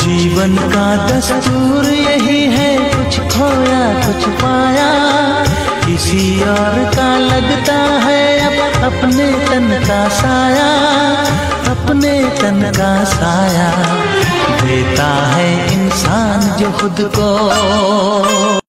जीवन का दस्तूर यही है, कुछ खोया कुछ पाया, किसी और का लगता है अब अपने तन का साया, अपने तन का साया। देता है इंसान जो खुद को